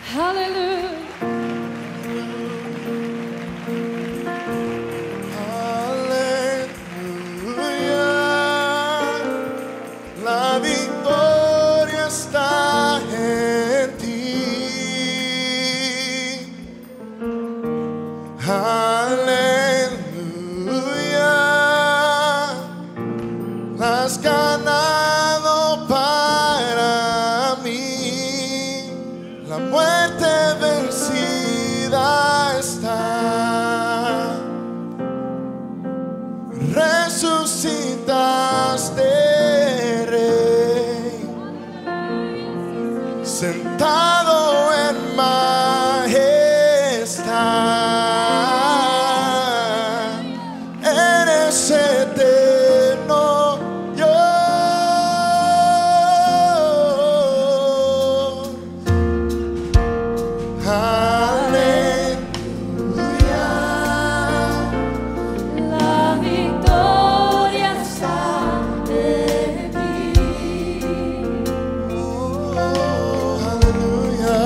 Aleluya. La victoria está en ti. Aleluya. Has ganado para mí. La muerte vencida está. Resucitaste, Rey, sentado en majestad. Eres eterno, Dios. Aleluya. La victoria está en ti. Aleluya.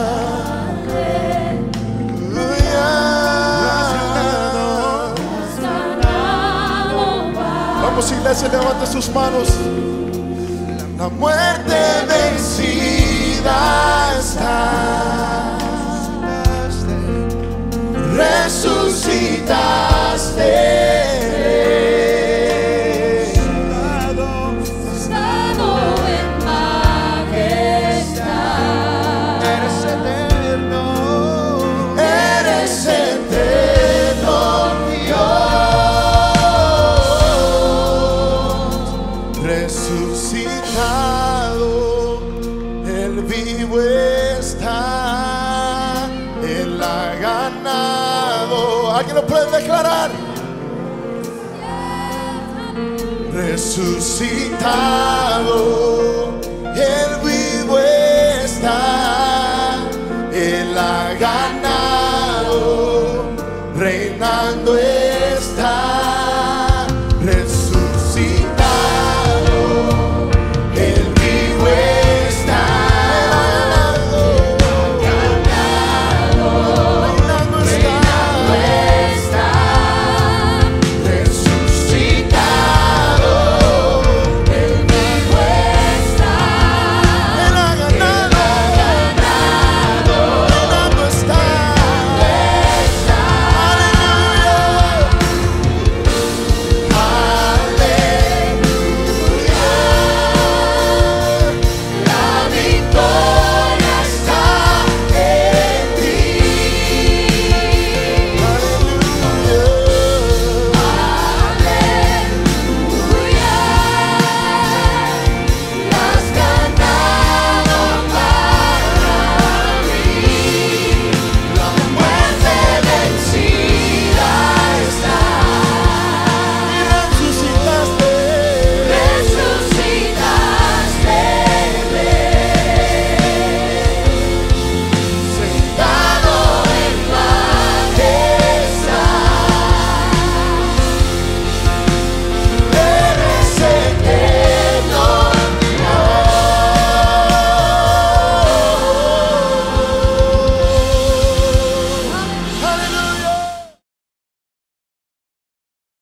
Has ganado para Vamos, iglesia, levante sus manos. La muerte vencida está. Resucitaste. estado en majestad. Eres eterno. Eres eterno, Dios. Resucitado, el vivo está. Él ha ganado. ¿Alguien lo puede declarar? Resucitado, el vivo está. Él ha ganado.